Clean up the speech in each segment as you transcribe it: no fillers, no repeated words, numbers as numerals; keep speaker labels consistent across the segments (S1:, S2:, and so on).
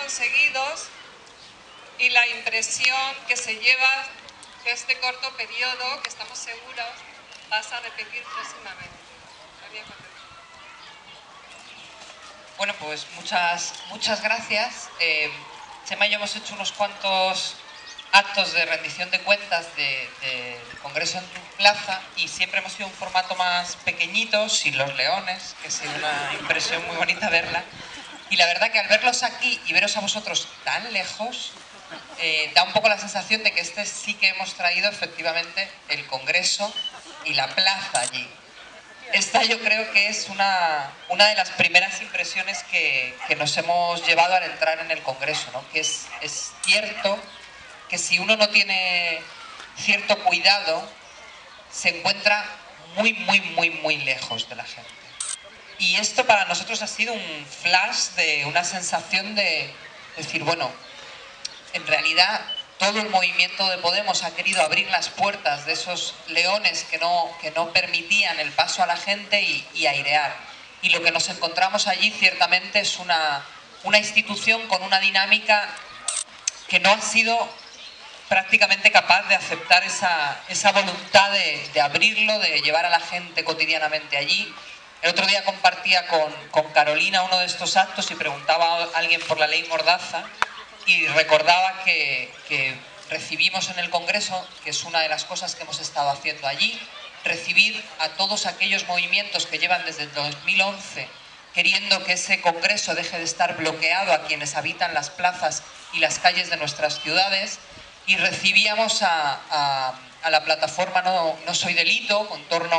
S1: conseguidos y la impresión que se lleva de este corto periodo, que estamos seguros vas a repetir próximamente.
S2: Bueno, pues muchas gracias. Chema y yo hemos hecho unos cuantos actos de rendición de cuentas del Congreso en tu plaza y siempre hemos sido un formato más pequeñito, sin los leones, que ha sido una impresión muy bonita verla. Y la verdad que al verlos aquí y veros a vosotros tan lejos, da un poco la sensación de que este sí que hemos traído efectivamente el Congreso y la plaza allí. Esta yo creo que es una de las primeras impresiones que nos hemos llevado al entrar en el Congreso, ¿no? Que es cierto que si uno no tiene cierto cuidado, se encuentra muy lejos de la gente. Y esto para nosotros ha sido un flash de una sensación de decir, bueno, en realidad todo el movimiento de Podemos ha querido abrir las puertas de esos leones que no permitían el paso a la gente y airear. Y lo que nos encontramos allí ciertamente es una institución con una dinámica que no ha sido prácticamente capaz de aceptar esa voluntad de abrirlo, de llevar a la gente cotidianamente allí. El otro día compartía con Carolina uno de estos actos y preguntaba a alguien por la ley Mordaza y recordaba que recibimos en el Congreso, que es una de las cosas que hemos estado haciendo allí, recibir a todos aquellos movimientos que llevan desde el 2011 queriendo que ese Congreso deje de estar bloqueado a quienes habitan las plazas y las calles de nuestras ciudades, y recibíamos a la plataforma No Soy Delito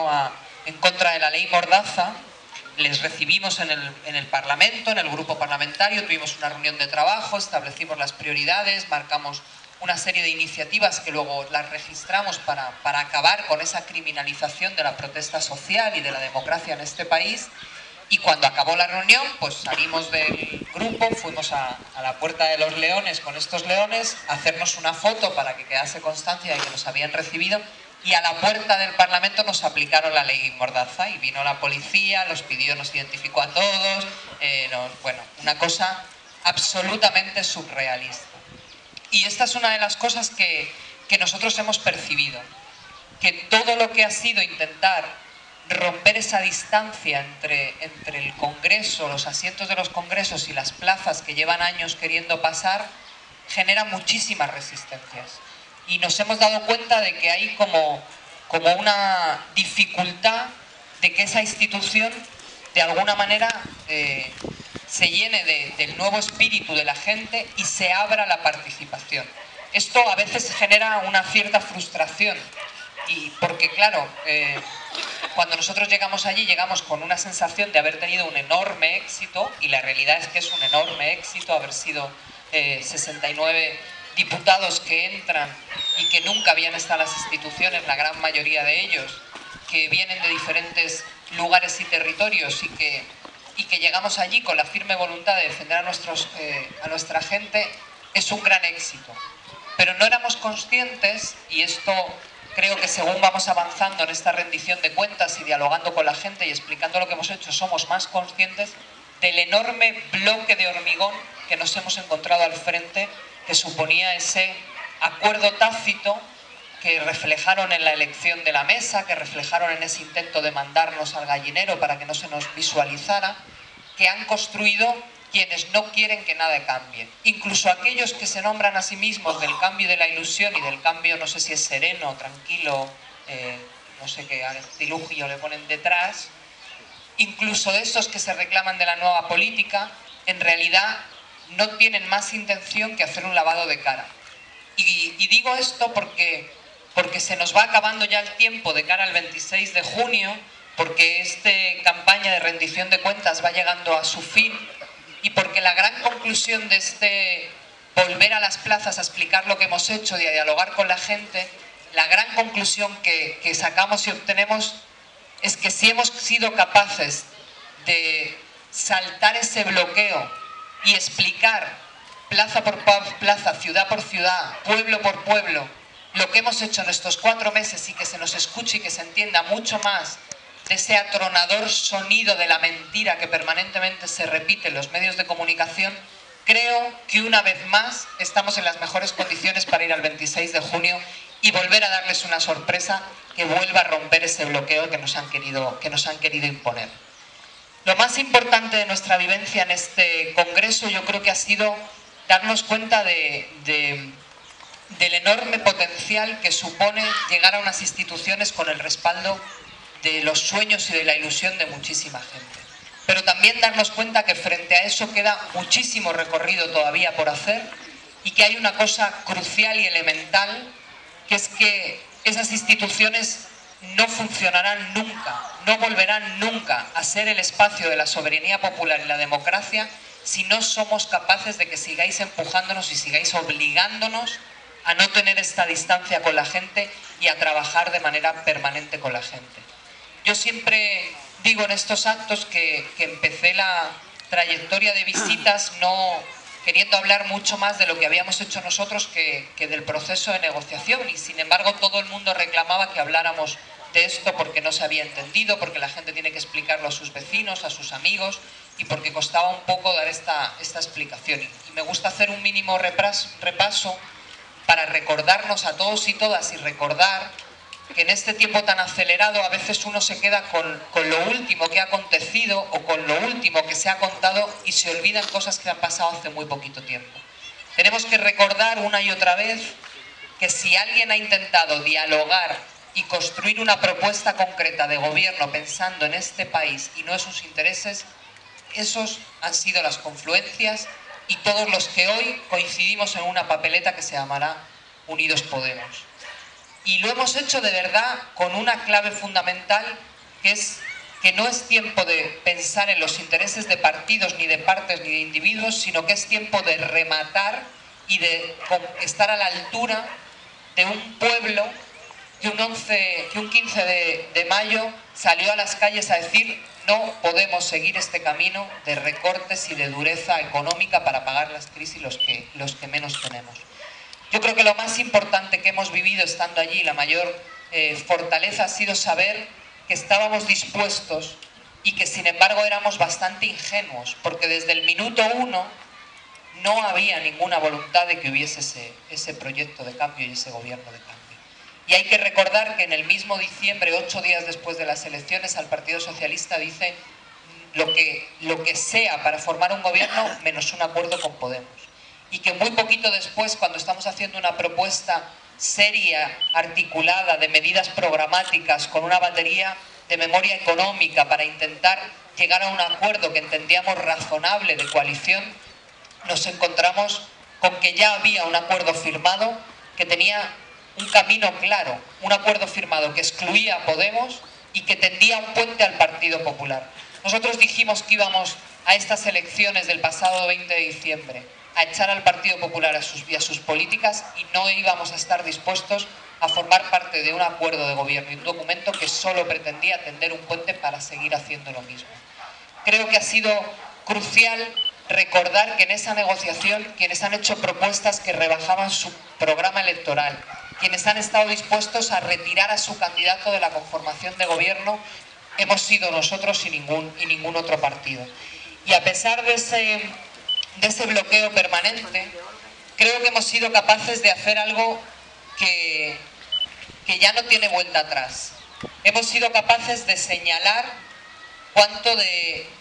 S2: en contra de la ley Mordaza. Les recibimos en el Parlamento, en el grupo parlamentario, tuvimos una reunión de trabajo, establecimos las prioridades, marcamos una serie de iniciativas que luego las registramos para acabar con esa criminalización de la protesta social y de la democracia en este país. Y cuando acabó la reunión, pues salimos del grupo, fuimos a la Puerta de los Leones con estos leones, a hacernos una foto para que quedase constancia de que nos habían recibido, y a la puerta del Parlamento nos aplicaron la ley Mordaza y vino la policía, nos identificó a todos, bueno, una cosa absolutamente surrealista. Y esta es una de las cosas que nosotros hemos percibido, que todo lo que ha sido intentar romper esa distancia entre el Congreso, los asientos de los congresos y las plazas que llevan años queriendo pasar, genera muchísimas resistencias. Y nos hemos dado cuenta de que hay como una dificultad de que esa institución de alguna manera se llene del nuevo espíritu de la gente y se abra la participación. Esto a veces genera una cierta frustración, y porque claro, cuando nosotros llegamos allí llegamos con una sensación de haber tenido un enorme éxito, y la realidad es que es un enorme éxito haber sido 69 diputados que entran y que nunca habían estado en las instituciones, la gran mayoría de ellos, que vienen de diferentes lugares y territorios, y que llegamos allí con la firme voluntad de defender a nuestra gente, es un gran éxito. Pero no éramos conscientes, y esto creo que según vamos avanzando en esta rendición de cuentas y dialogando con la gente y explicando lo que hemos hecho, somos más conscientes del enorme bloque de hormigón que nos hemos encontrado al frente, que suponía ese acuerdo tácito que reflejaron en la elección de la mesa, que reflejaron en ese intento de mandarnos al gallinero para que no se nos visualizara, que han construido quienes no quieren que nada cambie. Incluso aquellos que se nombran a sí mismos del cambio y de la ilusión, y del cambio no sé si es sereno, tranquilo, no sé qué artilugio le ponen detrás, incluso de esos que se reclaman de la nueva política, en realidad no tienen más intención que hacer un lavado de cara. Y digo esto porque se nos va acabando ya el tiempo de cara al 26 de junio, porque esta campaña de rendición de cuentas va llegando a su fin, y porque la gran conclusión de este volver a las plazas a explicar lo que hemos hecho y a dialogar con la gente, la gran conclusión que sacamos y obtenemos es que si hemos sido capaces de saltar ese bloqueo y explicar plaza por plaza, ciudad por ciudad, pueblo por pueblo, lo que hemos hecho en estos 4 meses, y que se nos escuche y que se entienda mucho más de ese atronador sonido de la mentira que permanentemente se repite en los medios de comunicación, creo que una vez más estamos en las mejores condiciones para ir al 26 de junio y volver a darles una sorpresa que vuelva a romper ese bloqueo que nos han querido imponer. Lo más importante de nuestra vivencia en este congreso yo creo que ha sido darnos cuenta del enorme potencial que supone llegar a unas instituciones con el respaldo de los sueños y de la ilusión de muchísima gente. Pero también darnos cuenta que frente a eso queda muchísimo recorrido todavía por hacer y que hay una cosa crucial y elemental, que es que esas instituciones no funcionarán nunca, no volverán nunca a ser el espacio de la soberanía popular y la democracia si no somos capaces de que sigáis empujándonos y sigáis obligándonos a no tener esta distancia con la gente y a trabajar de manera permanente con la gente. Yo siempre digo en estos actos que empecé la trayectoria de visitas no queriendo hablar mucho más de lo que habíamos hecho nosotros que del proceso de negociación, y sin embargo todo el mundo reclamaba que habláramos de esto porque no se había entendido, porque la gente tiene que explicarlo a sus vecinos, a sus amigos, y porque costaba un poco dar esta explicación. Y me gusta hacer un mínimo repaso para recordarnos a todos y todas y recordar que en este tiempo tan acelerado a veces uno se queda con lo último que ha acontecido o con lo último que se ha contado y se olvidan cosas que han pasado hace muy poquito tiempo. Tenemos que recordar una y otra vez que si alguien ha intentado dialogar y construir una propuesta concreta de gobierno pensando en este país y no en sus intereses, esos han sido las confluencias y todos los que hoy coincidimos en una papeleta que se llamará Unidos Podemos. Y lo hemos hecho de verdad con una clave fundamental, que es que no es tiempo de pensar en los intereses de partidos, ni de partes, ni de individuos, sino que es tiempo de rematar y de estar a la altura de un pueblo que un 15 de mayo salió a las calles a decir: no podemos seguir este camino de recortes y de dureza económica para pagar las crisis los que menos tenemos. Yo creo que lo más importante que hemos vivido estando allí, la mayor fortaleza ha sido saber que estábamos dispuestos y que sin embargo éramos bastante ingenuos, porque desde el minuto 1 no había ninguna voluntad de que hubiese ese proyecto de cambio y ese gobierno de cambio. Y hay que recordar que en el mismo diciembre, 8 días después de las elecciones, al Partido Socialista dice lo que sea para formar un gobierno menos un acuerdo con Podemos. Y que muy poquito después, cuando estamos haciendo una propuesta seria, articulada, de medidas programáticas, con una batería de memoria económica para intentar llegar a un acuerdo que entendíamos razonable de coalición, nos encontramos con que ya había un acuerdo firmado que tenía un camino claro, un acuerdo firmado que excluía a Podemos y que tendía un puente al Partido Popular. Nosotros dijimos que íbamos a estas elecciones del pasado 20 de diciembre a echar al Partido Popular a sus políticas y no íbamos a estar dispuestos a formar parte de un acuerdo de gobierno y un documento que solo pretendía tender un puente para seguir haciendo lo mismo. Creo que ha sido crucial recordar que en esa negociación quienes han hecho propuestas que rebajaban su programa electoral, quienes han estado dispuestos a retirar a su candidato de la conformación de gobierno, hemos sido nosotros y ningún otro partido. Y a pesar de ese bloqueo permanente, creo que hemos sido capaces de hacer algo que ya no tiene vuelta atrás. Hemos sido capaces de señalar cuánto de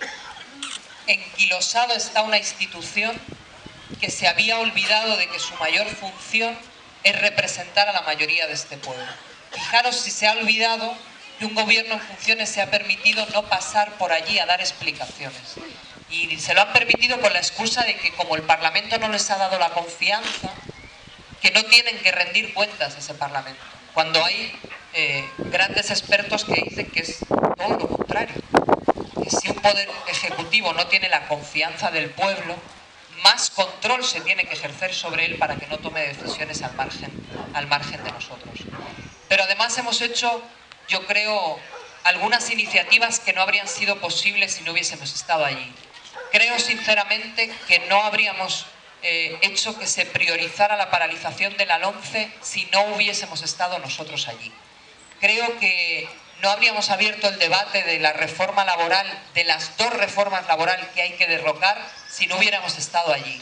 S2: enquilosado está una institución que se había olvidado de que su mayor función es representar a la mayoría de este pueblo. Fijaros si se ha olvidado que un gobierno en funciones se ha permitido no pasar por allí a dar explicaciones. Y se lo han permitido con la excusa de que como el Parlamento no les ha dado la confianza, que no tienen que rendir cuentas a ese Parlamento. Cuando hay grandes expertos que dicen que es todo lo contrario. Que si un poder ejecutivo no tiene la confianza del pueblo, más control se tiene que ejercer sobre él para que no tome decisiones al margen de nosotros. Pero además hemos hecho, yo creo, algunas iniciativas que no habrían sido posibles si no hubiésemos estado allí. Creo sinceramente que no habríamos hecho que se priorizara la paralización de la LOMCE si no hubiésemos estado nosotros allí. Creo que no habríamos abierto el debate de la reforma laboral, de las dos reformas laborales que hay que derrocar, si no hubiéramos estado allí.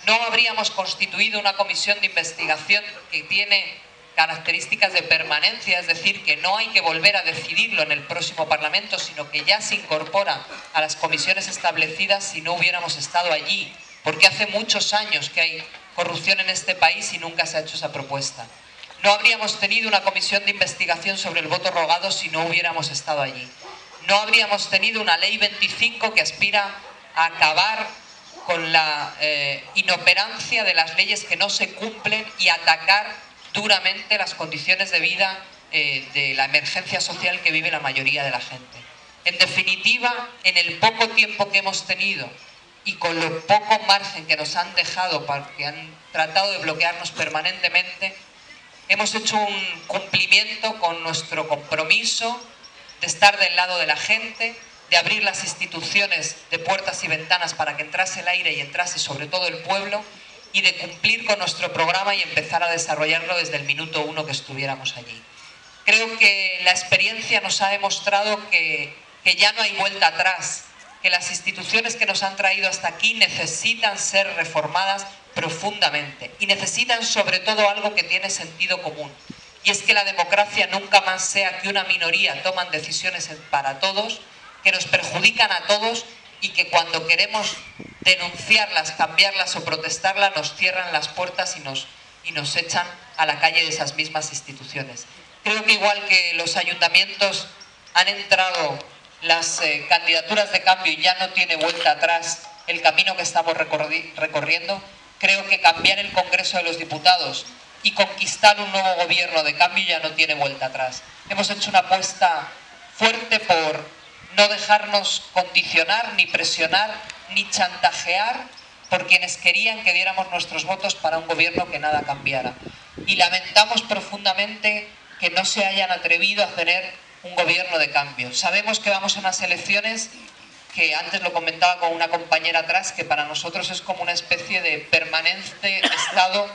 S2: no habríamos constituido una comisión de investigación que tiene características de permanencia, es decir, que no hay que volver a decidirlo en el próximo Parlamento, sino que ya se incorpora a las comisiones establecidas si no hubiéramos estado allí, porque hace muchos años que hay corrupción en este país y nunca se ha hecho esa propuesta. No habríamos tenido una comisión de investigación sobre el voto rogado si no hubiéramos estado allí. No habríamos tenido una ley 25 que aspira a acabar con la inoperancia de las leyes que no se cumplen y atacar duramente las condiciones de vida de la emergencia social que vive la mayoría de la gente. En definitiva, en el poco tiempo que hemos tenido y con lo poco margen que nos han dejado, porque han tratado de bloquearnos permanentemente, hemos hecho un cumplimiento con nuestro compromiso de estar del lado de la gente, de abrir las instituciones de puertas y ventanas para que entrase el aire y entrase sobre todo el pueblo, y de cumplir con nuestro programa y empezar a desarrollarlo desde el minuto 1 que estuviéramos allí. Creo que la experiencia nos ha demostrado que ya no hay vuelta atrás, que las instituciones que nos han traído hasta aquí necesitan ser reformadas profundamente y necesitan sobre todo algo que tiene sentido común, y es que la democracia nunca más sea que una minoría toman decisiones para todos, que nos perjudican a todos y que cuando queremos denunciarlas, cambiarlas o protestarlas nos cierran las puertas y nos echan a la calle de esas mismas instituciones. Creo que igual que los ayuntamientos han entrado las candidaturas de cambio y ya no tiene vuelta atrás el camino que estamos recorriendo, creo que cambiar el Congreso de los Diputados y conquistar un nuevo gobierno de cambio ya no tiene vuelta atrás. Hemos hecho una apuesta fuerte por no dejarnos condicionar, ni presionar, ni chantajear por quienes querían que diéramos nuestros votos para un gobierno que nada cambiara. Y lamentamos profundamente que no se hayan atrevido a tener un gobierno de cambio. Sabemos que vamos a unas elecciones que antes lo comentaba con una compañera atrás, que para nosotros es como una especie de permanente estado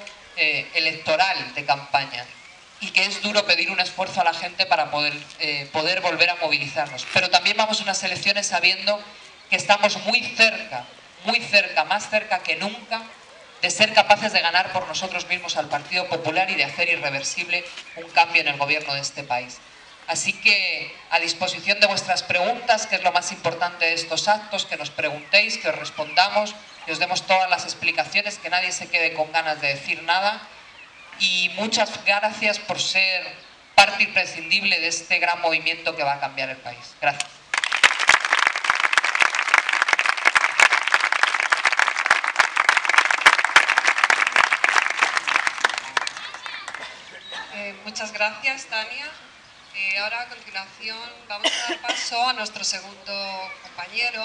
S2: electoral de campaña, y que es duro pedir un esfuerzo a la gente para poder volver a movilizarnos. Pero también vamos a unas elecciones sabiendo que estamos muy cerca, más cerca que nunca, de ser capaces de ganar por nosotros mismos al Partido Popular y de hacer irreversible un cambio en el gobierno de este país. Así que a disposición de vuestras preguntas, que es lo más importante de estos actos, que nos preguntéis, que os respondamos, que os demos todas las explicaciones, que nadie se quede con ganas de decir nada. Y muchas gracias por ser parte imprescindible de este gran movimiento que va a cambiar el país. Gracias.
S1: Muchas gracias, Tania. Ahora a continuación vamos a dar paso a nuestro segundo compañero,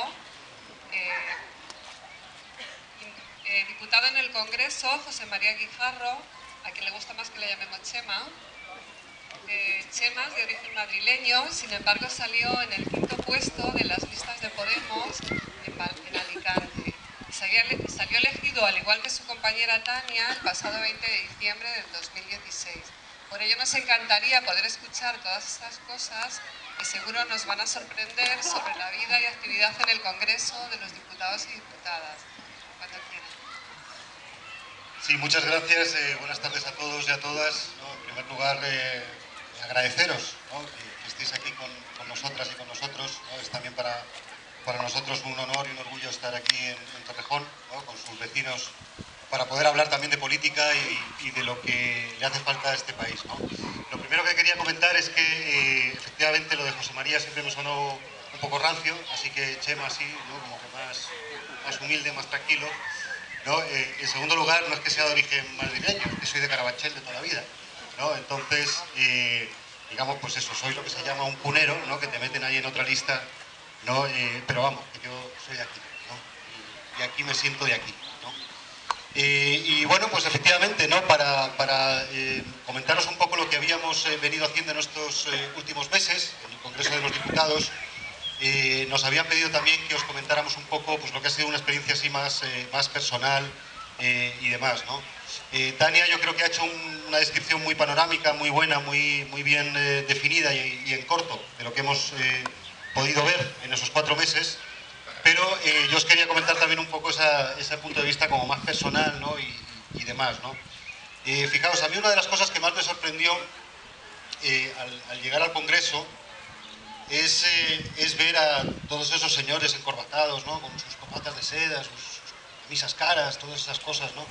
S1: diputado en el Congreso, José María Guijarro, a quien le gusta más que le llamemos Chema. Chema es de origen madrileño, sin embargo salió en el 5º puesto de las listas de Podemos en Alicante. Y salió elegido, al igual que su compañera Tania, el pasado 20 de diciembre del 2016. Por ello nos encantaría poder escuchar todas estas cosas que seguro nos van a sorprender sobre la vida y actividad en el Congreso de los diputados y diputadas. Cuando quieran.
S3: Sí, muchas gracias. Buenas tardes a todos y a todas. En primer lugar, agradeceros, ¿no?, que estéis aquí con nosotras y con nosotros, ¿no? Es también para nosotros un honor y un orgullo estar aquí en Torrejón, ¿no?, con sus vecinos, para poder hablar también de política y de lo que le hace falta a este país, ¿no? Lo primero que quería comentar es que efectivamente lo de José María siempre me sonó un poco rancio, así que Chema así, ¿no?, como que más humilde, más tranquilo, ¿no? En segundo lugar, no es que sea de origen madrileño, es que soy de Carabanchel de toda la vida, ¿no? Entonces, digamos, pues eso, soy lo que se llama un punero, ¿no?, que te meten ahí en otra lista, ¿no? Pero vamos, que yo soy de aquí, ¿no? Y aquí me siento de aquí, ¿no? Y bueno, pues efectivamente, ¿no?, para comentaros un poco lo que habíamos venido haciendo en estos últimos meses en el Congreso de los Diputados. Nos habían pedido también que os comentáramos un poco pues lo que ha sido una experiencia así más personal y demás, ¿no? Tania yo creo que ha hecho una descripción muy panorámica, muy buena, muy bien definida y en corto de lo que hemos podido ver en esos 4 meses. Pero yo os quería comentar también un poco ese punto de vista como más personal, ¿no? y demás, ¿no? Fijaos, a mí una de las cosas que más me sorprendió al llegar al Congreso es ver a todos esos señores encorbatados, ¿no? Con sus corbatas de seda, sus camisas caras, todas esas cosas, ¿no?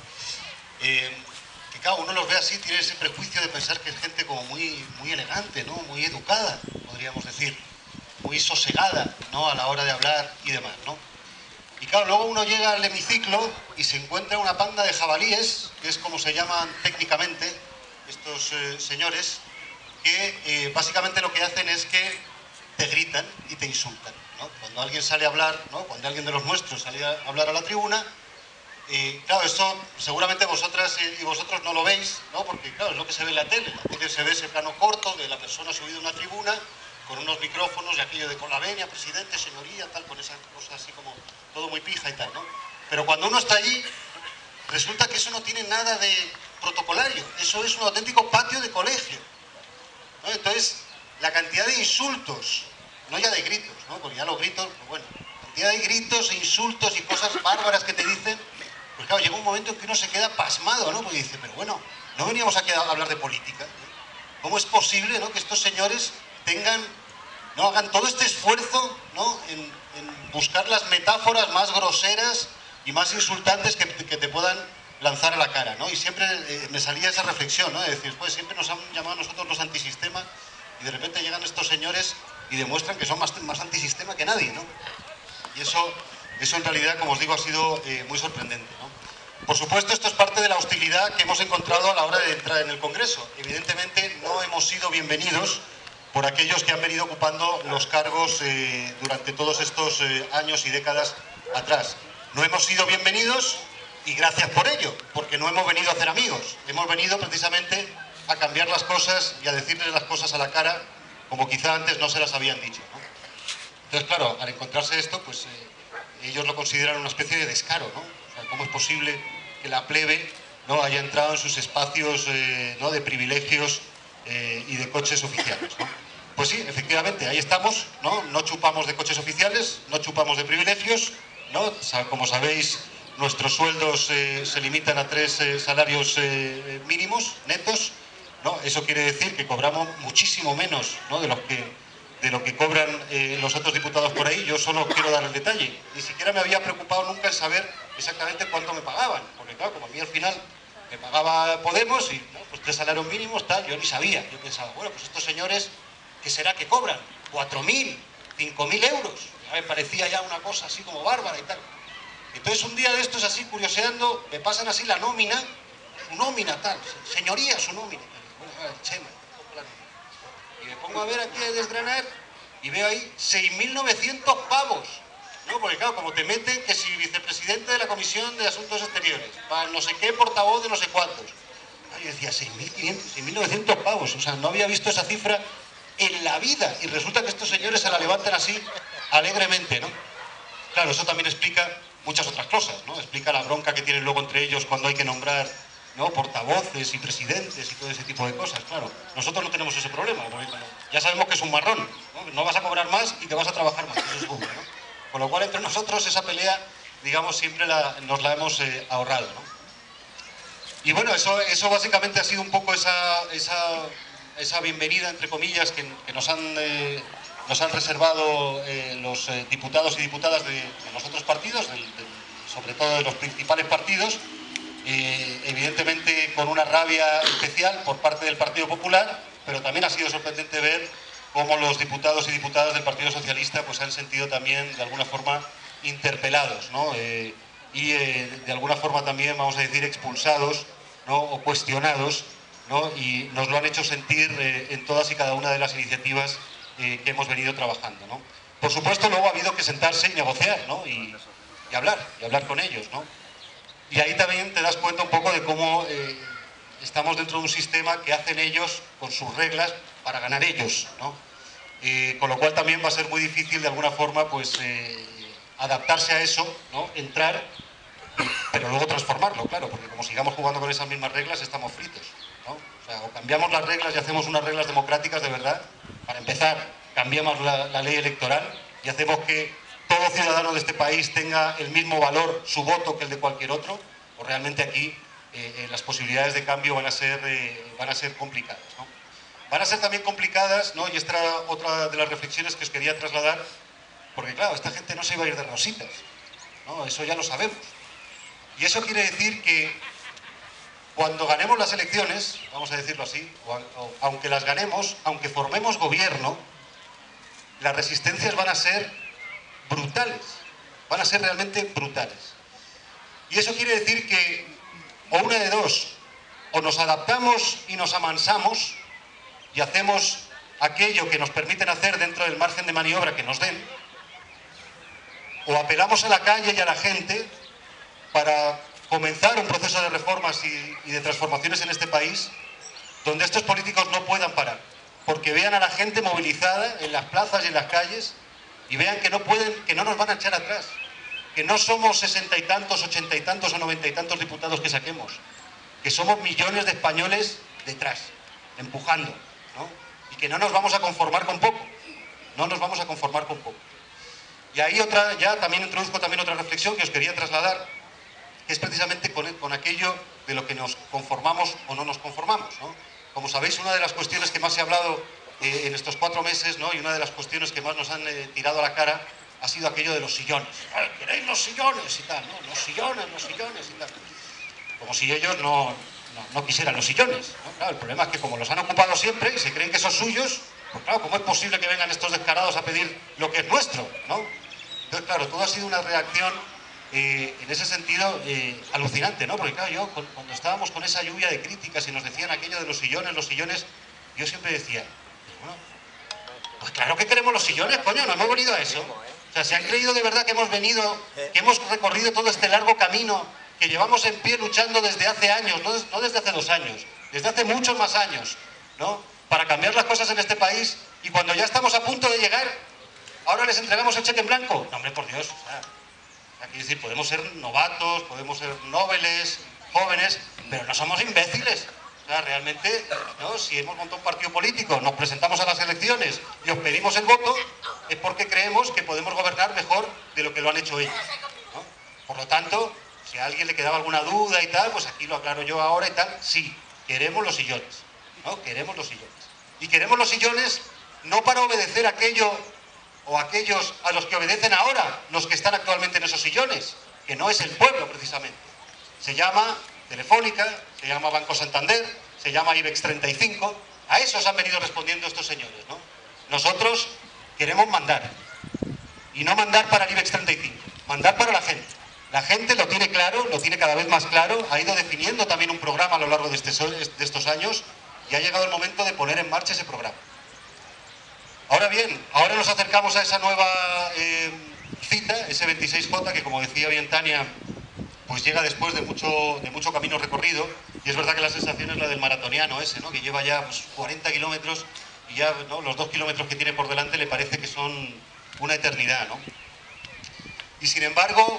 S3: Que claro, uno los ve así, tiene ese prejuicio de pensar que es gente como muy elegante, ¿no? Muy educada, podríamos decir, muy sosegada, ¿no? A la hora de hablar y demás, ¿no? Y claro, luego uno llega al hemiciclo y se encuentra una panda de jabalíes, que es como se llaman técnicamente estos señores, que básicamente lo que hacen es que te gritan y te insultan, ¿no? Cuando alguien sale a hablar, ¿no? Cuando alguien de los nuestros sale a hablar a la tribuna, claro, esto seguramente vosotras y vosotros no lo veis, ¿no? Porque claro, es lo que se ve en la tele. En la tele se ve ese plano corto de la persona subida a una tribuna con unos micrófonos y aquello de con la venia, presidente, señoría, tal, con esa cosa así como todo muy pija y tal, ¿no? Pero cuando uno está allí, resulta que eso no tiene nada de protocolario, eso es un auténtico patio de colegio, ¿no? Entonces, la cantidad de insultos, no ya de gritos, ¿no? Porque ya los gritos, pues bueno, la cantidad de gritos e insultos y cosas bárbaras que te dicen, pues claro, llega un momento en que uno se queda pasmado, ¿no? Porque dice, pero bueno, no veníamos aquí a hablar de política, ¿no? ¿Cómo es posible, ¿no? Que estos señores no hagan todo este esfuerzo, ¿no? en buscar las metáforas más groseras y más insultantes que te puedan lanzar a la cara, ¿no? Y siempre me salía esa reflexión, ¿no? De decir, pues siempre nos han llamado a nosotros los antisistema y de repente llegan estos señores y demuestran que son más antisistema que nadie, ¿no? Y eso en realidad, como os digo, ha sido muy sorprendente, ¿no? Por supuesto, esto es parte de la hostilidad que hemos encontrado a la hora de entrar en el Congreso. Evidentemente, no hemos sido bienvenidos por aquellos que han venido ocupando los cargos durante todos estos años y décadas atrás. No hemos sido bienvenidos y gracias por ello, porque no hemos venido a hacer amigos. Hemos venido precisamente a cambiar las cosas y a decirles las cosas a la cara como quizá antes no se las habían dicho, ¿no? Entonces, claro, al encontrarse esto, pues ellos lo consideran una especie de descaro, ¿no? O sea, ¿cómo es posible que la plebe no haya entrado en sus espacios ¿no? de privilegios y de coches oficiales, ¿no? Pues sí, efectivamente, ahí estamos, ¿no? No chupamos de coches oficiales, no chupamos de privilegios, ¿no? Como sabéis, nuestros sueldos se limitan a 3 salarios mínimos, netos, ¿no? Eso quiere decir que cobramos muchísimo menos, ¿no? de lo que cobran los otros diputados por ahí. Yo solo quiero dar el detalle. Ni siquiera me había preocupado nunca en saber exactamente cuánto me pagaban, porque claro, como a mí al final me pagaba Podemos y ¿no? pues 3 salarios mínimos, tal, yo ni sabía. Yo pensaba, bueno, pues estos señores, ¿qué será que cobran? 4.000, 5.000 euros. Ya me parecía ya una cosa así como bárbara y tal. Entonces un día de estos así, curioseando, me pasan así la nómina, su nómina tal, señoría, su nómina. Bueno, Chema, y me pongo a ver aquí a desgranar y veo ahí 6.900 pavos, ¿no? Porque claro, como te meten que si vicepresidente de la Comisión de Asuntos Exteriores, para no sé qué portavoz de no sé cuántos. Yo decía, 6.500, 6.900 pavos, o sea, no había visto esa cifra en la vida y resulta que estos señores se la levantan así alegremente, ¿no? Claro, eso también explica muchas otras cosas, ¿no? Explica la bronca que tienen luego entre ellos cuando hay que nombrar, ¿no? portavoces y presidentes y todo ese tipo de cosas, claro. Nosotros no tenemos ese problema, porque ya sabemos que es un marrón, ¿no? No vas a cobrar más y que vas a trabajar más, eso es obvio, ¿no? Con lo cual, entre nosotros, esa pelea, digamos, siempre nos la hemos ahorrado, ¿no? Y bueno, eso básicamente ha sido un poco esa bienvenida, entre comillas, que nos han reservado los diputados y diputadas de los otros partidos, sobre todo de los principales partidos, evidentemente con una rabia especial por parte del Partido Popular, pero también ha sido sorprendente ver cómo los diputados y diputadas del Partido Socialista pues, han sentido también de alguna forma interpelados, ¿no? Y de alguna forma también, vamos a decir, expulsados, ¿no? o cuestionados, ¿no? Y nos lo han hecho sentir en todas y cada una de las iniciativas que hemos venido trabajando, ¿no? Por supuesto, luego ha habido que sentarse y negociar, ¿no? y hablar con ellos, ¿no? Y ahí también te das cuenta un poco de cómo estamos dentro de un sistema que hacen ellos con sus reglas para ganar ellos, ¿no? Con lo cual también va a ser muy difícil de alguna forma pues adaptarse a eso, ¿no? Entrar, pero luego transformarlo, claro, porque como sigamos jugando con esas mismas reglas estamos fritos, ¿no? O sea, o cambiamos las reglas y hacemos unas reglas democráticas de verdad. Para empezar, cambiamos la ley electoral y hacemos que todo ciudadano de este país tenga el mismo valor, su voto, que el de cualquier otro, o realmente aquí las posibilidades de cambio van a ser complicadas, ¿no? Van a ser también complicadas, ¿no? Y esta era otra de las reflexiones que os quería trasladar, porque claro, esta gente no se iba a ir de rositas, ¿no? Eso ya lo sabemos. Y eso quiere decir que cuando ganemos las elecciones, vamos a decirlo así, aunque las ganemos, aunque formemos gobierno, las resistencias van a ser brutales, van a ser realmente brutales. Y eso quiere decir que, o una de dos, o nos adaptamos y nos amansamos y hacemos aquello que nos permiten hacer dentro del margen de maniobra que nos den, o apelamos a la calle y a la gente para comenzar un proceso de reformas y de transformaciones en este país donde estos políticos no puedan parar, porque vean a la gente movilizada en las plazas y en las calles y vean que no pueden, que no nos van a echar atrás, que no somos 60 y tantos, 80 y tantos o 90 y tantos diputados que saquemos, que somos millones de españoles detrás, empujando, ¿no? Y que no nos vamos a conformar con poco, no nos vamos a conformar con poco. Y ahí ya también introduzco también otra reflexión que os quería trasladar, que es precisamente con aquello de lo que nos conformamos o no nos conformamos, ¿no? Como sabéis, una de las cuestiones que más se ha hablado en estos 4 meses, ¿no? Y una de las cuestiones que más nos han tirado a la cara ha sido aquello de los sillones. ¡Ay, queréis los sillones! Y tal, ¿no? Los sillones y tal. Como si ellos no quisieran los sillones, ¿no? Claro, el problema es que como los han ocupado siempre y se creen que son suyos, pues claro, ¿cómo es posible que vengan estos descarados a pedir lo que es nuestro, ¿no? Entonces, claro, todo ha sido una reacción en ese sentido alucinante, ¿no? Porque claro, yo cuando estábamos con esa lluvia de críticas y nos decían aquello de los sillones, yo siempre decía, bueno, pues claro que queremos los sillones, coño, no hemos venido a eso. O sea, ¿se han creído de verdad que hemos venido, que hemos recorrido todo este largo camino, que llevamos en pie luchando desde hace años, no desde hace 2 años, desde hace muchos más años, ¿no? Para cambiar las cosas en este país, y cuando ya estamos a punto de llegar, ahora les entregamos el cheque en blanco? No, hombre, por Dios, o sea, quiero decir, podemos ser novatos, podemos ser nobles, jóvenes, pero no somos imbéciles. O sea, realmente, ¿no? Si hemos montado un partido político, nos presentamos a las elecciones y os pedimos el voto, es porque creemos que podemos gobernar mejor de lo que lo han hecho ellos, ¿no? Por lo tanto, si a alguien le quedaba alguna duda y tal, pues aquí lo aclaro yo ahora y tal, sí, queremos los sillones, ¿no? Queremos los sillones. Y queremos los sillones no para obedecer aquello o aquellos a los que obedecen ahora los que están actualmente en esos sillones, que no es el pueblo precisamente. Se llama Telefónica, se llama Banco Santander, se llama IBEX 35, a esos han venido respondiendo estos señores, ¿no? Nosotros queremos mandar, y no mandar para el IBEX 35, mandar para la gente. La gente lo tiene claro, lo tiene cada vez más claro, ha ido definiendo también un programa a lo largo de estos años, y ha llegado el momento de poner en marcha ese programa. Ahora bien, ahora nos acercamos a esa nueva cita, ese 26J, que como decía bien Tania, pues llega después de mucho camino recorrido, y es verdad que la sensación es la del maratoniano ese, ¿no? Que lleva ya pues, 40 kilómetros y ya, ¿no? Los 2 kilómetros que tiene por delante le parece que son una eternidad, ¿no? Y sin embargo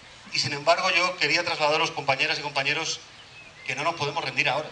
S3: yo quería trasladaros, compañeras y compañeros, que no nos podemos rendir ahora,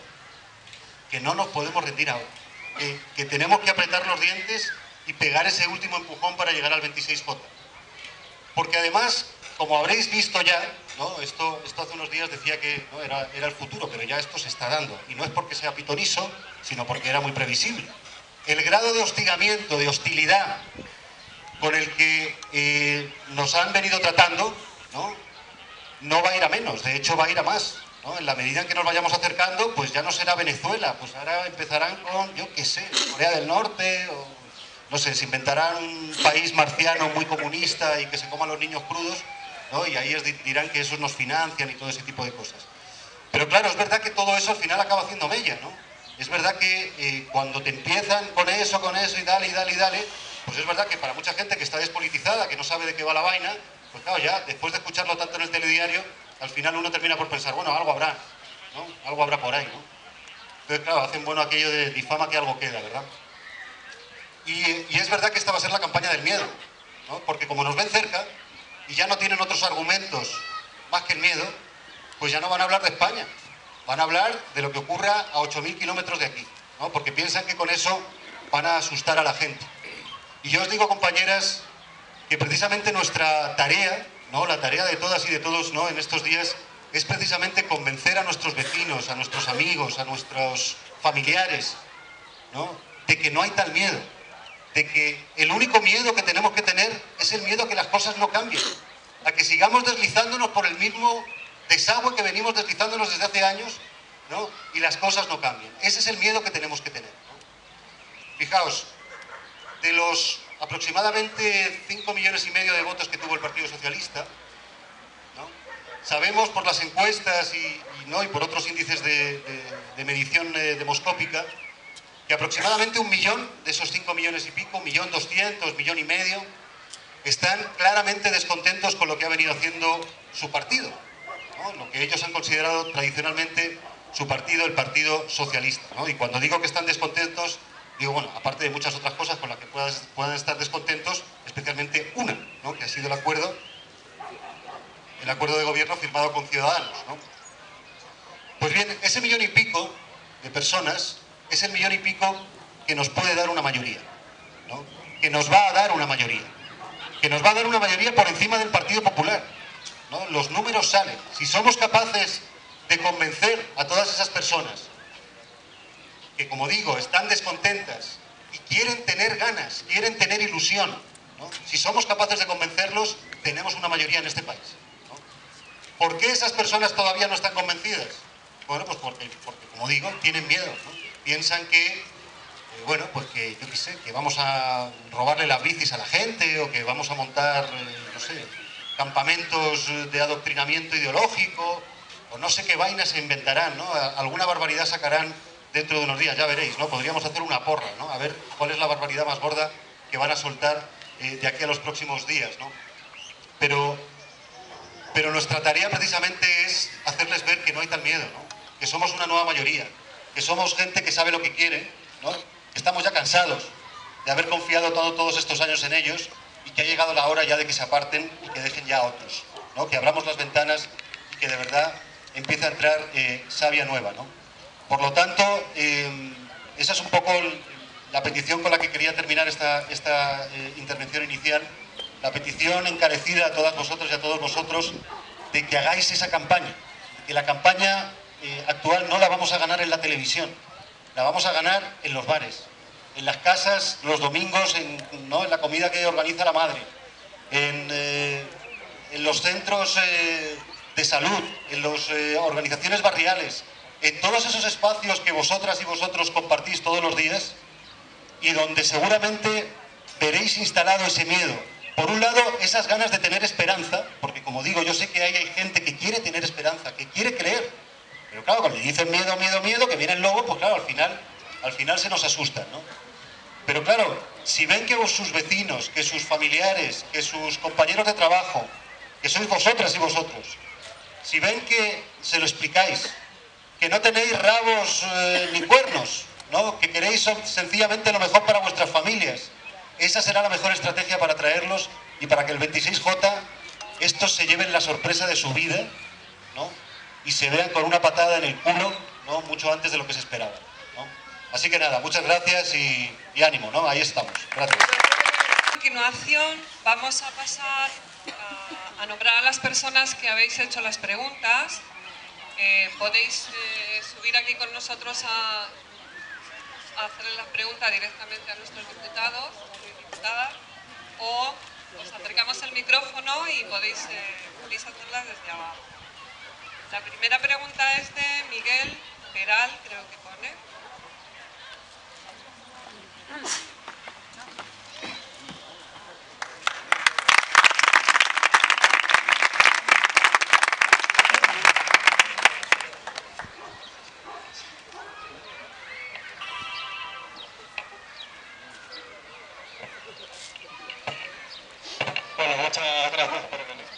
S3: que tenemos que apretar los dientes y pegar ese último empujón para llegar al 26J. Porque además, como habréis visto ya, ¿no? Esto hace unos días decía que ¿no? era el futuro, pero ya esto se está dando. Y no es porque sea pitoniso, sino porque era muy previsible. El grado de hostigamiento, de hostilidad con el que nos han venido tratando, no va a ir a menos, de hecho va a ir a más. ¿No? En la medida en que nos vayamos acercando, pues ya no será Venezuela, pues ahora empezarán con, yo qué sé, Corea del Norte, o no sé, se inventarán un país marciano muy comunista y que se coman los niños crudos, ¿no? Y ahí dirán que esos nos financian y todo ese tipo de cosas. Pero claro, es verdad que todo eso al final acaba haciendo mella, ¿no? Es verdad que cuando te empiezan con eso y dale, pues es verdad que para mucha gente que está despolitizada, que no sabe de qué va la vaina, pues claro, ya después de escucharlo tanto en el telediario, al final uno termina por pensar, bueno, algo habrá, ¿no? Algo habrá por ahí, ¿no? Entonces, claro, hacen bueno aquello de difama que algo queda, ¿verdad? Y es verdad que esta va a ser la campaña del miedo, ¿no? Porque como nos ven cerca y ya no tienen otros argumentos más que el miedo, pues ya no van a hablar de España, van a hablar de lo que ocurra a 8.000 kilómetros de aquí, ¿no? Porque piensan que con eso van a asustar a la gente. Y yo os digo, compañeras, que precisamente nuestra tarea, ¿no? La tarea de todas y de todos, ¿no? En estos días es precisamente convencer a nuestros vecinos, a nuestros amigos, a nuestros familiares, ¿no? De que no hay tal miedo, de que el único miedo que tenemos que tener es el miedo a que las cosas no cambien, a que sigamos deslizándonos por el mismo desagüe que venimos deslizándonos desde hace años, ¿no? Y las cosas no cambian. Ese es el miedo que tenemos que tener, ¿no? Fijaos, de los aproximadamente 5,5 millones de votos que tuvo el Partido Socialista, ¿no? Sabemos por las encuestas y por otros índices de medición demoscópica que aproximadamente 1 millón de esos 5 millones y pico, 1.200.000, 1,5 millones, están claramente descontentos con lo que ha venido haciendo su partido, ¿no? Lo que ellos han considerado tradicionalmente su partido, el Partido Socialista, ¿no? Y cuando digo que están descontentos, digo, bueno, aparte de muchas otras cosas con las que puedan estar descontentos, especialmente una, ¿no? Que ha sido el acuerdo de gobierno firmado con Ciudadanos, ¿no? Pues bien, ese 1,5 millones de personas es el 1,5 millones que nos puede dar una mayoría, ¿no? Que nos va a dar una mayoría, que nos va a dar una mayoría por encima del Partido Popular, ¿no? Los números salen. Si somos capaces de convencer a todas esas personas que, como digo, están descontentas y quieren tener ganas, quieren tener ilusión, ¿no? Si somos capaces de convencerlos, tenemos una mayoría en este país, ¿no? ¿Por qué esas personas todavía no están convencidas? Bueno, pues porque como digo, tienen miedo, ¿no? Piensan que, bueno, pues que, yo qué sé, que vamos a robarle las bicis a la gente o que vamos a montar, no sé, campamentos de adoctrinamiento ideológico o no sé qué vainas se inventarán, ¿no? Alguna barbaridad sacarán dentro de unos días, ya veréis, ¿no? Podríamos hacer una porra, ¿no? A ver cuál es la barbaridad más gorda que van a soltar de aquí a los próximos días, ¿no? Pero nuestra tarea precisamente es hacerles ver que no hay tal miedo, ¿no? Que somos una nueva mayoría, que somos gente que sabe lo que quiere, ¿no? Estamos ya cansados de haber confiado todos estos años en ellos y que ha llegado la hora ya de que se aparten y que dejen ya a otros, ¿no? Que abramos las ventanas y que de verdad empiece a entrar savia nueva, ¿no? Por lo tanto, esa es un poco la petición con la que quería terminar esta intervención inicial, la petición encarecida a todas vosotras y a todos vosotros de que hagáis esa campaña, que la campaña actual no la vamos a ganar en la televisión, la vamos a ganar en los bares, en las casas, los domingos, ¿no? En la comida que organiza la madre, en los centros de salud, en las organizaciones barriales, en todos esos espacios que vosotras y vosotros compartís todos los días y donde seguramente veréis instalado ese miedo. Por un lado, esas ganas de tener esperanza, porque como digo, yo sé que hay gente que quiere tener esperanza, que quiere creer, pero claro, cuando le dicen miedo, miedo, miedo, que viene el lobo, pues claro, al final se nos asustan, ¿no? Pero claro, si ven que sus vecinos, que sus familiares, que sus compañeros de trabajo, que sois vosotras y vosotros, si ven que se lo explicáis, que no tenéis rabos ni cuernos, ¿no? Que queréis sencillamente lo mejor para vuestras familias, esa será la mejor estrategia para traerlos y para que el 26J estos se lleven la sorpresa de su vida, ¿no? Y se vean con una patada en el culo, ¿no? Mucho antes de lo que se esperaba, ¿no? Así que nada, muchas gracias y ánimo, ¿no? Ahí estamos. Gracias.
S1: A continuación vamos a pasar a nombrar a las personas que habéis hecho las preguntas. Podéis subir aquí con nosotros a hacerle la pregunta directamente a nuestros diputados y diputadas, o os acercamos el micrófono y podéis hacerlas desde abajo. La primera pregunta es de Miguel Peral, creo que pone.
S4: Bueno, muchas gracias por venir.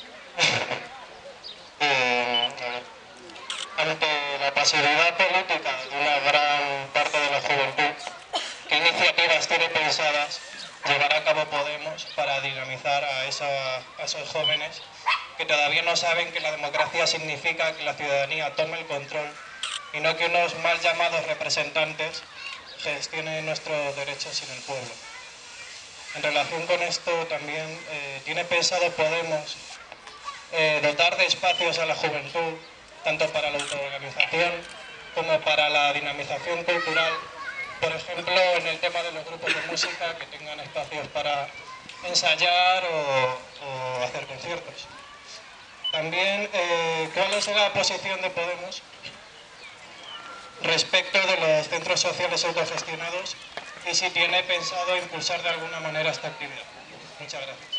S4: Ante la pasividad política de una gran parte de la juventud, ¿qué iniciativas tiene pensadas llevar a cabo Podemos para dinamizar a esos jóvenes que todavía no saben que la democracia significa que la ciudadanía tome el control y no que unos mal llamados representantes gestionen nuestros derechos sin el pueblo? En relación con esto también tiene pensado Podemos dotar de espacios a la juventud, tanto para la autoorganización como para la dinamización cultural, por ejemplo, en el tema de los grupos de música, que tengan espacios para ensayar o hacer conciertos. También, ¿cuál es la posición de Podemos respecto de los centros sociales autogestionados y si tiene pensado impulsar de alguna manera esta actividad? Muchas gracias.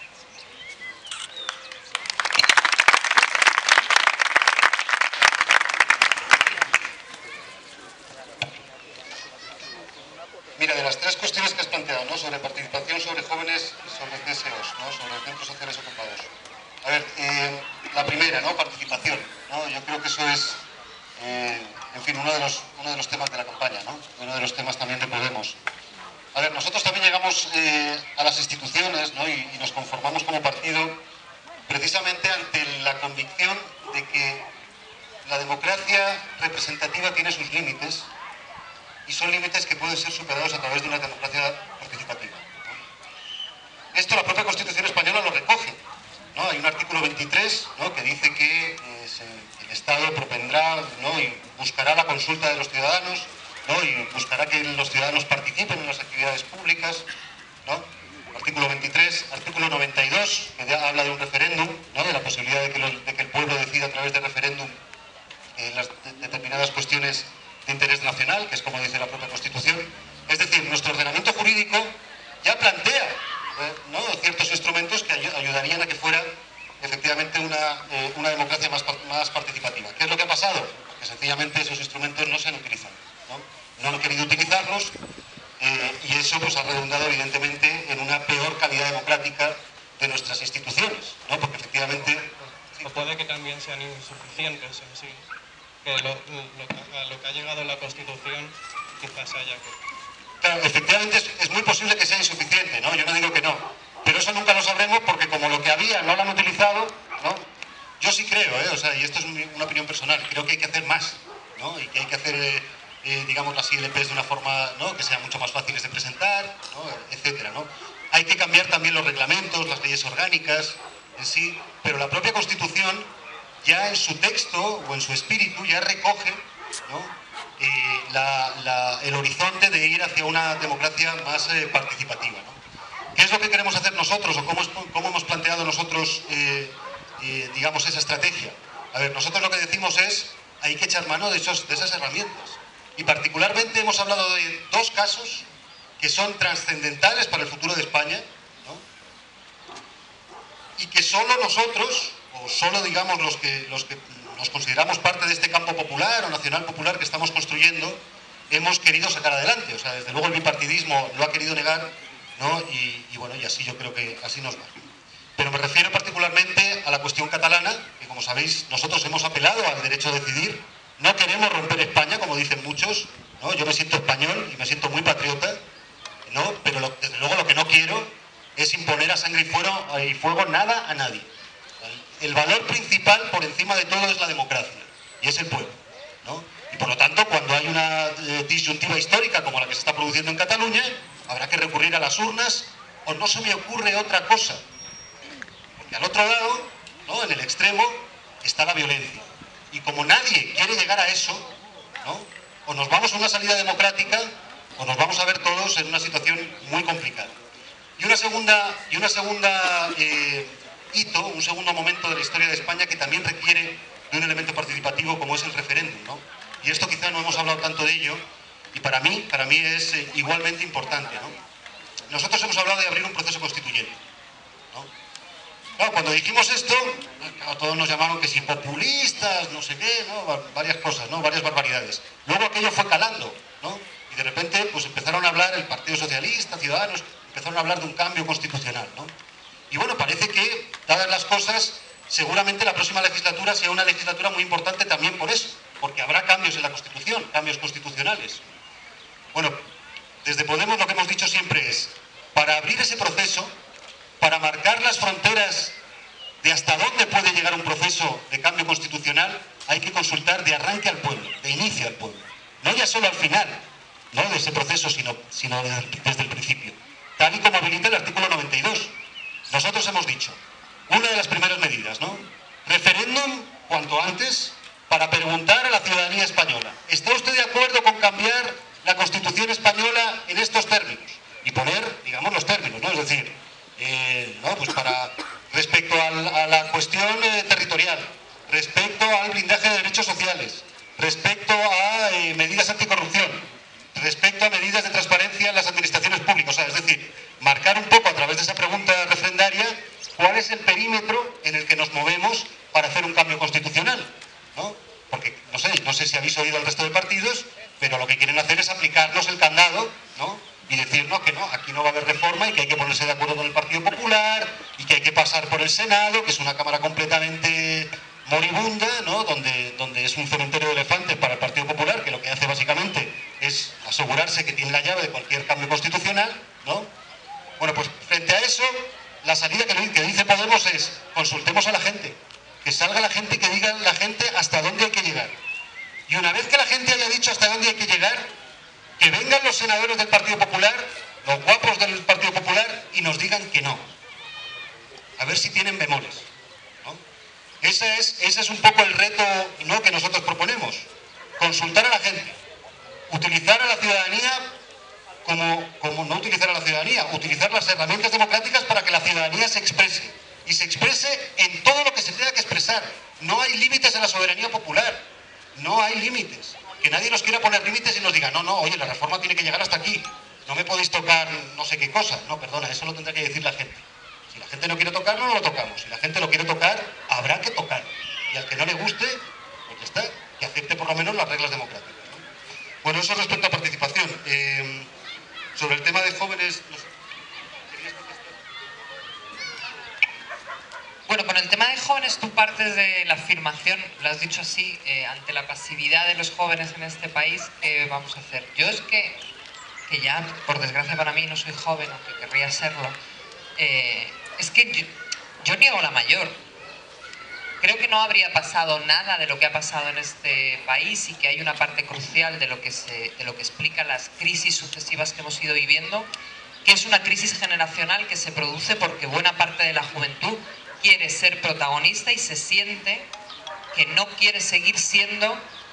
S3: Mira, de las tres cuestiones que has planteado, ¿no? Sobre participación, sobre jóvenes y sobre CSOs, ¿no? Sobre centros sociales ocupados. A ver, la primera, ¿no? Participación, ¿no? Yo creo que eso es, en fin, uno de los temas de la campaña, ¿no? Uno de los temas también de Podemos. A ver, nosotros también llegamos a las instituciones, ¿no? y nos conformamos como partido precisamente ante la convicción de que la democracia representativa tiene sus límites y son límites que pueden ser superados a través de una democracia participativa, ¿no? Esto la propia Constitución española lo recoge, ¿no? Hay un artículo 23, ¿no? Que dice que el Estado propendrá, ¿no? Y buscará la consulta de los ciudadanos, ¿no? Y buscará que los ciudadanos participen en las actividades públicas, ¿no? Artículo 23, artículo 92, que ya habla de un referéndum, ¿no? De la posibilidad de que el pueblo decida a través de referéndum las determinadas cuestiones de interés nacional, que es como dice la propia Constitución. Es decir, nuestro ordenamiento jurídico ya plantea, ¿no? Ciertos instrumentos que ayudarían a que fuera efectivamente una democracia más participativa. ¿Qué es lo que ha pasado? Que sencillamente esos instrumentos no se han utilizado, ¿no? No han querido utilizarlos y eso pues ha redundado evidentemente en una peor calidad democrática de nuestras instituciones, ¿no? Porque efectivamente...
S4: O puede que también sean insuficientes en sí, que a lo que ha llegado la Constitución quizás haya que...
S3: Claro, efectivamente es muy posible que sea insuficiente, ¿no? Yo no digo que no, pero eso nunca lo sabremos porque como lo que había no lo han utilizado, ¿no? Yo sí creo, o sea, y esto es una opinión personal, creo que hay que hacer más, ¿no? Y que hay que hacer, digamos, las ILPs de una forma, ¿no? Que sean mucho más fáciles de presentar, ¿no? Etcétera, ¿no? Hay que cambiar también los reglamentos, las leyes orgánicas en sí, pero la propia Constitución ya en su texto o en su espíritu ya recoge, ¿no? El horizonte de ir hacia una democracia más participativa, ¿no? ¿Qué es lo que queremos hacer nosotros o cómo hemos planteado nosotros, digamos, esa estrategia? A ver, nosotros lo que decimos es hay que echar mano de esas herramientas y particularmente hemos hablado de dos casos que son trascendentales para el futuro de España, ¿no? Y que solo nosotros, o solo digamos los que nos consideramos parte de este campo popular o nacional popular que estamos construyendo, hemos querido sacar adelante. O sea, desde luego el bipartidismo lo ha querido negar, ¿no? Y bueno, y así yo creo que así nos va. Pero me refiero particularmente a la cuestión catalana, que como sabéis, nosotros hemos apelado al derecho a decidir. No queremos romper España, como dicen muchos, ¿no? Yo me siento español y me siento muy patriota, ¿no? Pero desde luego lo que no quiero es imponer a sangre y fuego nada a nadie. El valor principal por encima de todo es la democracia, y es el pueblo, ¿no? Y por lo tanto, cuando hay una disyuntiva histórica como la que se está produciendo en Cataluña, habrá que recurrir a las urnas, o no se me ocurre otra cosa. Porque al otro lado, ¿no? En el extremo, está la violencia. Y como nadie quiere llegar a eso, ¿no? O nos vamos a una salida democrática, o nos vamos a ver todos en una situación muy complicada. Y una segunda hito, un segundo momento de la historia de España que también requiere de un elemento participativo como es el referéndum, ¿no? Y esto quizá no hemos hablado tanto de ello y para mí es igualmente importante, ¿no? Nosotros hemos hablado de abrir un proceso constituyente, ¿no? Claro, cuando dijimos esto, claro, todos nos llamaron que si populistas, no sé qué, ¿no? Varias cosas, ¿no? Varias barbaridades. Luego aquello fue calando, ¿no? Y de repente pues empezaron a hablar el Partido Socialista, Ciudadanos, empezaron a hablar de un cambio constitucional, ¿no? Y bueno, parece que, dadas las cosas, seguramente la próxima legislatura sea una legislatura muy importante también por eso, porque habrá cambios en la Constitución, cambios constitucionales. Bueno, desde Podemos lo que hemos dicho siempre es, para abrir ese proceso, para marcar las fronteras de hasta dónde puede llegar un proceso de cambio constitucional, hay que consultar de arranque al pueblo, de inicio al pueblo. No ya solo al final, ¿no? De ese proceso, sino desde el principio. tal y como habilita el artículo 92. Nosotros hemos dicho, una de las primeras medidas, ¿no? Referéndum cuanto antes para preguntar a la ciudadanía española, ¿está usted de acuerdo con cambiar la Constitución española en estos términos? Y poner, digamos, los términos, ¿no? Es decir, ¿no? Pues respecto a la cuestión territorial, respecto al blindaje de derechos sociales, respecto a medidas anticorrupción, respecto a medidas de transparencia en las administraciones públicas. O sea, es decir, marcar un poco a través de esa pregunta referendaria cuál es el perímetro en el que nos movemos para hacer un cambio constitucional, ¿no? Porque, no sé si habéis oído al resto de partidos, pero lo que quieren hacer es aplicarnos el candado, ¿no? Y decirnos que no, aquí no va a haber reforma y que hay que ponerse de acuerdo con el Partido Popular y que hay que pasar por el Senado, que es una cámara completamente moribunda, ¿no? Donde es un cementerio de elefantes para el Partido Popular, que lo que hace básicamente es asegurarse que tiene la llave de cualquier cambio constitucional, ¿no? Bueno, pues frente a eso, la salida que dice Podemos es: consultemos a la gente, que salga la gente y que diga la gente hasta dónde hay que llegar. Y una vez que la gente haya dicho hasta dónde hay que llegar, que vengan los senadores del Partido Popular, los guapos del Partido Popular, y nos digan que no. A ver si tienen bemoles, ¿no? Ese es un poco el reto, ¿no?, que nosotros proponemos. Consultar a la gente, utilizar a la ciudadanía como no utilizar a la ciudadanía, utilizar las herramientas democráticas para que la ciudadanía se exprese. Y se exprese en todo lo que se tenga que expresar. No hay límites en la soberanía popular. No hay límites. Que nadie nos quiera poner límites y nos diga, no, oye, la reforma tiene que llegar hasta aquí. No me podéis tocar no sé qué cosa. No, perdona, eso lo tendrá que decir la gente. Si la gente no quiere tocarlo, no lo tocamos. Si la gente lo quiere tocar, habrá que tocarlo. Y al que no le guste, pues ya está, que acepte por lo menos las reglas democráticas, ¿no? Bueno, eso respecto a participación. Sobre el tema de jóvenes... No sé, ¿querías contestar?
S2: Bueno, con el tema de jóvenes tú partes de la afirmación, lo has dicho así, ante la pasividad de los jóvenes en este país, ¿qué vamos a hacer? Yo es que ya, por desgracia para mí, no soy joven, aunque querría serlo, es que yo niego la mayor. Creo que no habría pasado nada de lo que ha pasado en este país y que hay una parte crucial de lo que explica las crisis sucesivas que hemos ido viviendo, que es una crisis generacional que se produce porque buena parte de la juventud quiere ser protagonista y se siente que no quiere seguir siendo,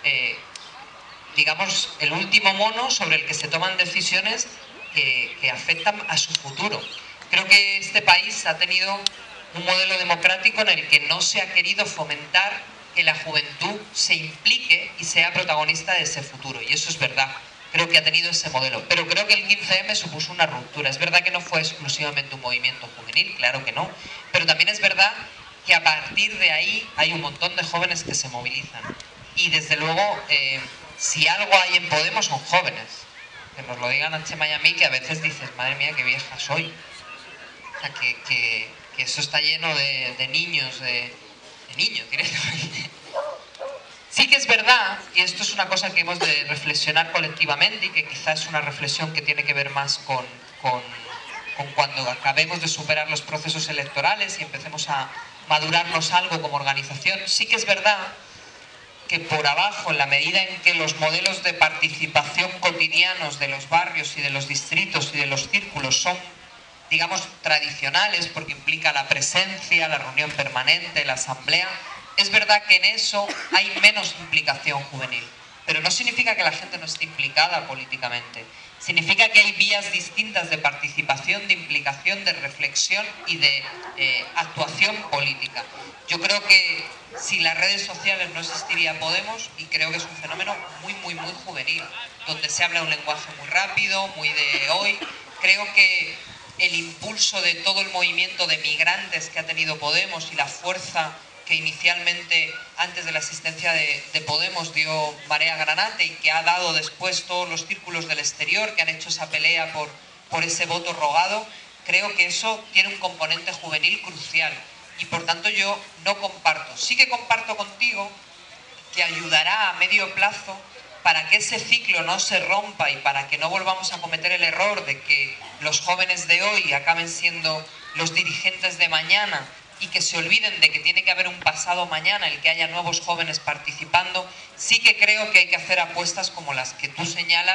S2: digamos, el último mono sobre el que se toman decisiones que afectan a su futuro. Creo que este país ha tenido un modelo democrático en el que no se ha querido fomentar que la juventud se implique y sea protagonista de ese futuro. Y eso es verdad. Creo que ha tenido ese modelo. Pero creo que el 15M supuso una ruptura. Es verdad que no fue exclusivamente un movimiento juvenil, claro que no. Pero también es verdad que a partir de ahí hay un montón de jóvenes que se movilizan. Y desde luego, si algo hay en Podemos son jóvenes. Que nos lo digan a Chema y a mí, que a veces dices, madre mía, qué vieja soy. O sea, que eso está lleno de niños, de niños directamente. Sí que es verdad, y esto es una cosa que hemos de reflexionar colectivamente y que quizás es una reflexión que tiene que ver más con cuando acabemos de superar los procesos electorales y empecemos a madurarnos algo como organización. Sí que es verdad que por abajo, en la medida en que los modelos de participación cotidianos de los barrios y de los distritos y de los círculos son, digamos, tradicionales, porque implica la presencia, la reunión permanente, la asamblea, es verdad que en eso hay menos implicación juvenil. Pero no significa que la gente no esté implicada políticamente. Significa que hay vías distintas de participación, de implicación, de reflexión y de actuación política. Yo creo que sin las redes sociales no existiría Podemos y creo que es un fenómeno muy juvenil, donde se habla un lenguaje muy rápido, muy de hoy. Creo que el impulso de todo el movimiento de migrantes que ha tenido Podemos y la fuerza que inicialmente, antes de la existencia de Podemos, dio Marea Granate y que ha dado después todos los círculos del exterior que han hecho esa pelea por ese voto rogado, creo que eso tiene un componente juvenil crucial y por tanto yo no comparto. Sí que comparto contigo que ayudará a medio plazo para que ese ciclo no se rompa y para que no volvamos a cometer el error de que los jóvenes de hoy acaben siendo los dirigentes de mañana y que se olviden de que tiene que haber un pasado mañana, el que haya nuevos jóvenes participando. Sí que creo que hay que hacer apuestas como las que tú señalas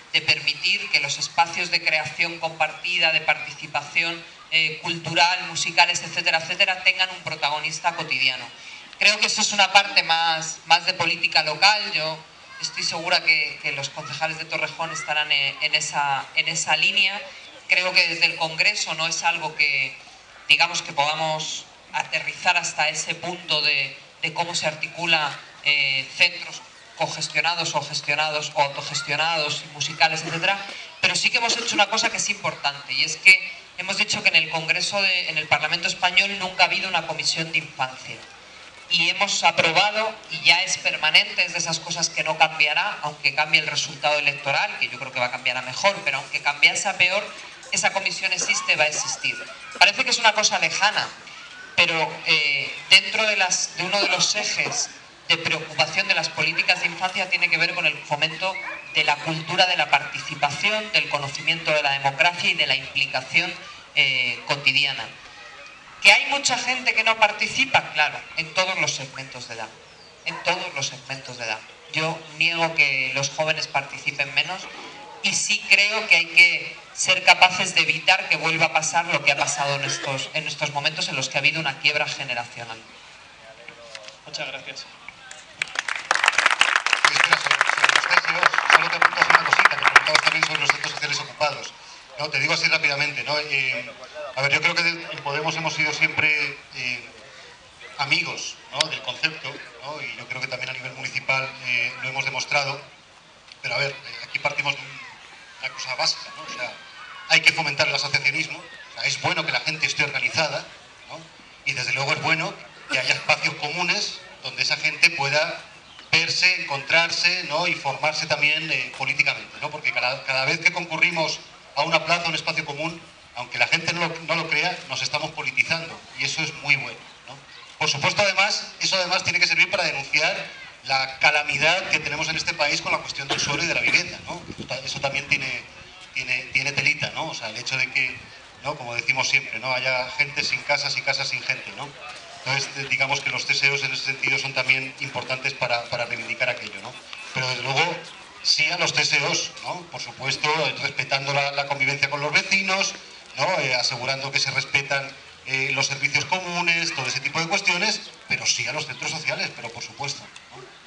S2: de permitir que los espacios de creación compartida, de participación cultural, musicales, etcétera, etcétera, tengan un protagonista cotidiano. Creo que eso es una parte más de política local. Yo estoy segura que los concejales de Torrejón estarán en esa línea. Creo que desde el Congreso no es algo que, digamos, que podamos aterrizar hasta ese punto de cómo se articula centros cogestionados o gestionados o autogestionados, musicales, etcétera, pero sí que hemos hecho una cosa que es importante, y es que hemos dicho que en el Congreso, en el Parlamento Español, nunca ha habido una comisión de infancia. Y hemos aprobado, y ya es permanente, es de esas cosas que no cambiará, aunque cambie el resultado electoral, que yo creo que va a cambiar a mejor, pero aunque cambiase a peor, esa comisión existe, va a existir. Parece que es una cosa lejana, pero dentro de uno de los ejes de preocupación de las políticas de infancia tiene que ver con el fomento de la cultura de la participación, del conocimiento de la democracia y de la implicación cotidiana. ¿Que hay mucha gente que no participa? Claro, en todos los segmentos de edad. En todos los segmentos de edad. Yo niego que los jóvenes participen menos y sí creo que hay que ser capaces de evitar que vuelva a pasar lo que ha pasado en estos momentos en los que ha habido una quiebra generacional.
S4: Muchas gracias.
S3: Solo te apuntas una cosita, que preguntabas también sobre los centros sociales ocupados. No, te digo así rápidamente, ¿no? A ver, yo creo que en Podemos hemos sido siempre amigos, ¿no?, del concepto, ¿no? Y yo creo que también a nivel municipal lo hemos demostrado. Pero a ver, aquí partimos de una cosa básica, ¿no? O sea, hay que fomentar el asociacionismo. O sea, es bueno que la gente esté organizada, ¿no? Y desde luego es bueno que haya espacios comunes donde esa gente pueda verse, encontrarse, ¿no?, y formarse también políticamente, ¿no? Porque cada vez que concurrimos a una plaza, a un espacio común, aunque la gente no lo crea, nos estamos politizando, y eso es muy bueno, ¿no? Por supuesto, además, eso además tiene que servir para denunciar la calamidad que tenemos en este país con la cuestión del suelo y de la vivienda, ¿no? Eso también tiene telita, ¿no? O sea, el hecho de que, ¿no?, como decimos siempre, ¿no?, haya gente sin casas y casas sin gente, ¿no? Entonces, digamos que los TSEOs en ese sentido son también importantes para reivindicar aquello, ¿no? Pero desde luego, sí a los TSEOs, ¿no? Por supuesto, respetando la convivencia con los vecinos, ¿no? Asegurando que se respetan los servicios comunes, todo ese tipo de cuestiones, pero sí a los centros sociales, pero por supuesto, ¿no?